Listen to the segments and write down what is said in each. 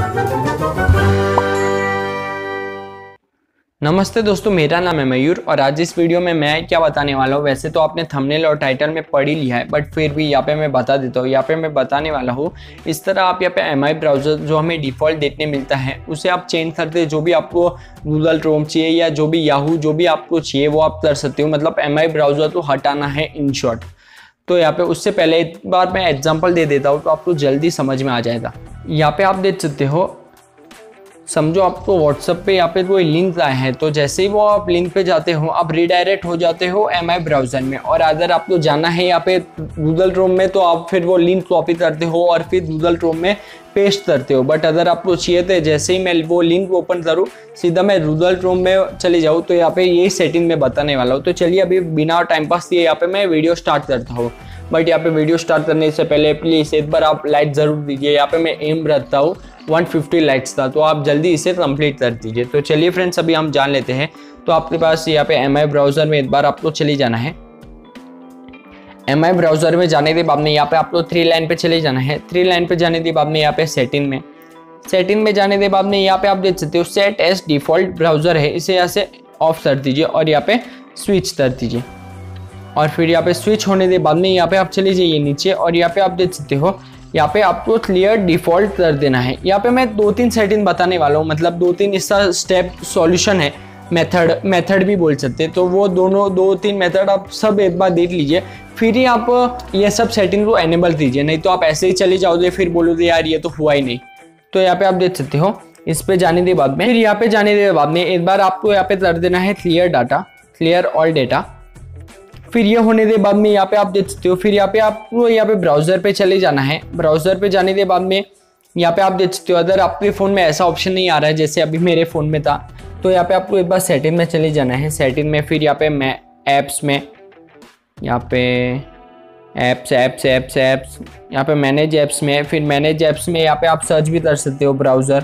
नमस्ते दोस्तों, मेरा नाम है मयूर और आज इस वीडियो में मैं क्या बताने वाला हूँ। वैसे तो आपने थंबनेल और टाइटल में पढ़ ही लिया है, बट फिर भी यहाँ पे मैं बता देता हूँ। यहाँ पे मैं बताने वाला हूँ इस तरह आप यहाँ पे MI ब्राउज़र जो हमें डिफ़ॉल्ट देखने मिलता है उसे आप चेंज करते, जो भी आपको गूगल क्रोम चाहिए या जो भी याहू जो भी आपको चाहिए वो आप कर सकते हो। मतलब MI ब्राउज़र तो हटाना है इन शॉर्ट। तो यहाँ पे उससे पहले एक बार मैं एग्जाम्पल दे देता हूँ तो आपको जल्दी समझ में आ जाएगा। यहाँ पे आप देख सकते हो, समझो आपको व्हाट्सएप पे यहाँ पे कोई लिंक आया है, तो जैसे ही वो आप लिंक पे जाते हो आप रीडायरेक्ट हो जाते हो MI ब्राउज़र में। और अगर आपको जाना है यहाँ पे गूगल क्रोम में तो आप फिर वो लिंक कॉपी करते हो और फिर गूगल क्रोम में पेस्ट करते हो। बट अगर आपको चाहिए थे जैसे ही मैं वो लिंक ओपन करूँ सीधा मैं गूगल क्रोम में चले जाऊँ, तो यहाँ पे यही सेटिंग में बताने वाला हूँ। तो चलिए अभी बिना टाइम पास किए यहाँ पे मैं वीडियो स्टार्ट करता हूँ। बट यहाँ पे वीडियो स्टार्ट करने से पहले प्लीज़ एक बार आप लाइक ज़रूर दीजिए। यहाँ पे मैं एम रखता हूँ 150 लाइक्स था, तो आप जल्दी इसे कंप्लीट कर दीजिए। तो चलिए फ्रेंड्स अभी हम जान लेते हैं। तो आपके पास यहाँ पे MI ब्राउज़र में एक बार आपको चले जाना है। MI ब्राउज़र में जाने के बाद में यहाँ पे आपको 3 लाइन पे चले जाना है। 3 लाइन पे जाने के बाद में यहाँ पे सेटिंग में जाने के बाद में यहाँ पे आप देख सकते हो सेट एज डिफ़ॉल्ट ब्राउज़र है, इसे यहाँ से ऑफ कर दीजिए और यहाँ पे स्विच कर दीजिए। और फिर यहाँ पे स्विच होने के बाद में यहाँ पे आप चले जाइए नीचे और यहाँ पे आप देख सकते हो यहाँ पे आपको क्लियर डिफ़ॉल्ट कर देना है। यहाँ पे मैं 2-3 सेटिंग बताने वाला हूँ, मतलब 2-3 इसका स्टेप सॉल्यूशन है, मेथड भी बोल सकते हैं। तो वो दोनों 2-3 मेथड आप सब एक बार देख लीजिए, फिर ही आप ये सब सेटिंग को एनेबल कीजिए। नहीं तो आप ऐसे ही चले जाओगे फिर बोलोगे यार ये तो हुआ ही नहीं। तो यहाँ पे आप देख सकते हो इस पे जाने के बाद में फिर यहाँ पे जाने के बाद में एक बार आपको यहाँ पे कर देना है क्लियर ऑल डेटा। फिर ये होने के बाद में यहाँ पे आप देख सकते हो, फिर यहाँ पे आपको यहाँ पे ब्राउज़र पे चले जाना है। ब्राउज़र पे जाने के बाद में यहाँ पे आप देख सकते हो अगर आपके फ़ोन में ऐसा ऑप्शन नहीं आ रहा है जैसे अभी मेरे फ़ोन में था, तो यहाँ पे आपको एक बार सेटिंग में चले जाना है। सेटिंग में फिर यहाँ पे मैं ऐप्स में यहाँ पे ऐप्स यहाँ पे मैनेज ऐप्स में, फिर मैनेज ऐप्स में यहाँ पे आप सर्च भी कर सकते हो ब्राउज़र।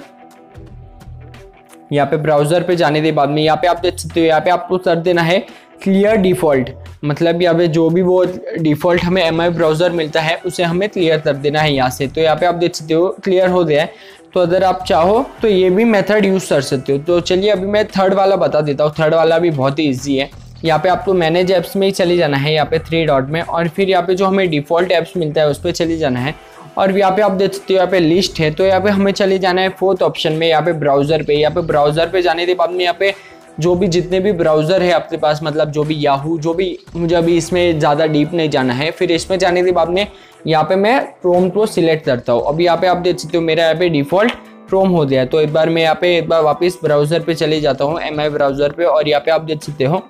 यहाँ पे ब्राउज़र पे जाने के बाद में यहाँ पे आप देख सकते हो यहाँ पे आपको कर देना है क्लियर डिफ़ॉल्ट। मतलब यहाँ पे जो भी वो डिफ़ॉल्ट हमें MI ब्राउज़र मिलता है उसे हमें क्लियर कर देना है यहाँ से। तो यहाँ पे आप देख सकते हो क्लियर हो गया है। तो अगर आप चाहो तो ये भी मेथड यूज़ कर सकते हो। तो चलिए अभी मैं थर्ड वाला बता देता हूँ। थर्ड वाला भी बहुत ही ईजी है। यहाँ पे आपको मैनेज ऐप्स में ही चले जाना है, यहाँ पे 3 डॉट में, और फिर यहाँ पे जो हमें डिफ़ॉल्ट ऐप्स मिलता है उस पर चले जाना है। और यहाँ पे आप देख सकते हो यहाँ पे लिस्ट है, तो यहाँ पे हमें चले जाना है 4th ऑप्शन में, यहाँ पे ब्राउज़र पे। यहाँ पे ब्राउज़र पे जाने के बाद में यहाँ पे जो भी जितने भी ब्राउज़र है आपके पास, मतलब जो भी याहू जो भी, मुझे अभी इसमें ज़्यादा डीप नहीं जाना है। फिर इसमें जाने के बाद में यहाँ पे मैं क्रोम को सिलेक्ट करता हूँ। अभी यहाँ पे आप देख सकते हो मेरा यहाँ पे डिफ़ॉल्ट क्रोम हो गया है। तो एक बार मैं यहाँ पे एक बार वापस ब्राउज़र पे चले जाता हूँ MI ब्राउज़र पे, और यहाँ पे आप देख सकते हो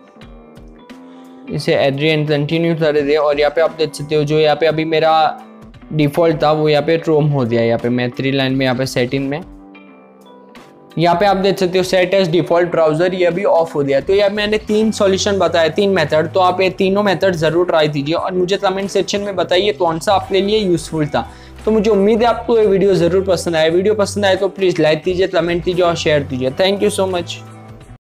इसे एग्री एंड कंटिन्यू कर दे। और यहाँ पे आप देख सकते हो जो यहाँ पे अभी मेरा डिफ़ॉल्ट था वो यहाँ पे क्रोम हो गया है। यहाँ पे मैं 3 लाइन में यहाँ पे सेटिंग में यहाँ पे आप देख सकते हो सेट एज डिफ़ॉल्ट ब्राउज़र, ये अभी ऑफ हो गया। तो यार मैंने 3 सॉल्यूशन बताए, 3 मेथड। तो आप ये तीनों मेथड ज़रूर ट्राई कीजिए और मुझे कमेंट सेक्शन में बताइए कौन सा आपके लिए यूज़फुल था। तो मुझे उम्मीद है आपको ये वीडियो ज़रूर पसंद आए। वीडियो पसंद आए तो प्लीज़ लाइक कीजिए, कमेंट कीजिए और शेयर कीजिए। Thank you so much.